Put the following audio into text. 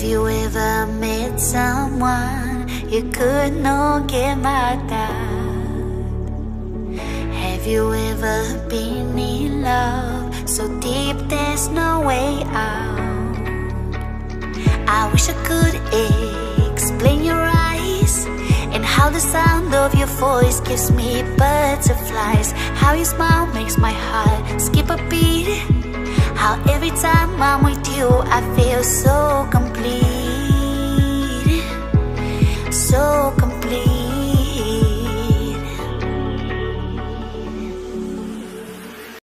you ever met someone you could not get mad at? Have you ever been in love so deep there's no way out? I wish I could explain your eyes and how the sound of your voice gives me butterflies. How your smile makes my heart skip a beat. How every time I'm with you I feel so complete.